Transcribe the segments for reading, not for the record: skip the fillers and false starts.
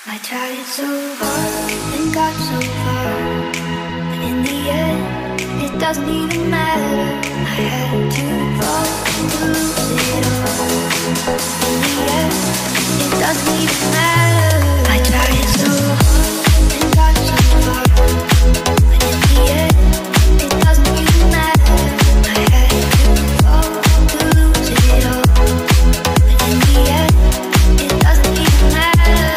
I tried so hard and got so far, but in the end, it doesn't even matter. I had to fall to lose it all. In the end, it doesn't even matter. I tried so hard and got so far, but in the end, it doesn't even matter. I had to fall to lose it all. But in the end, it doesn't even matter.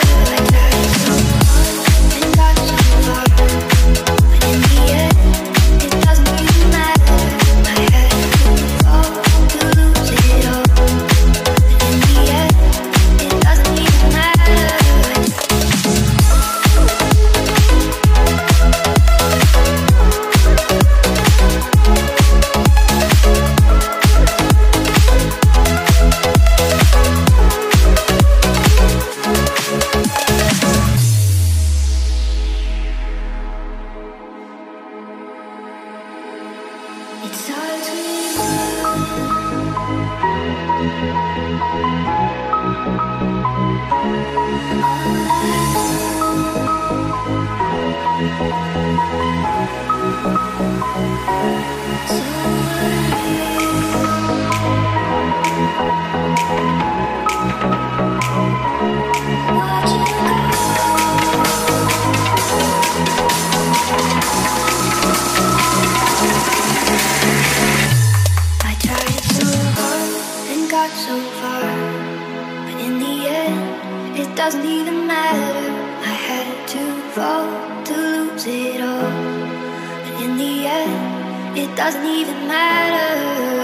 Doesn't even matter. I had to fall to lose it all, but in the end, it doesn't even matter.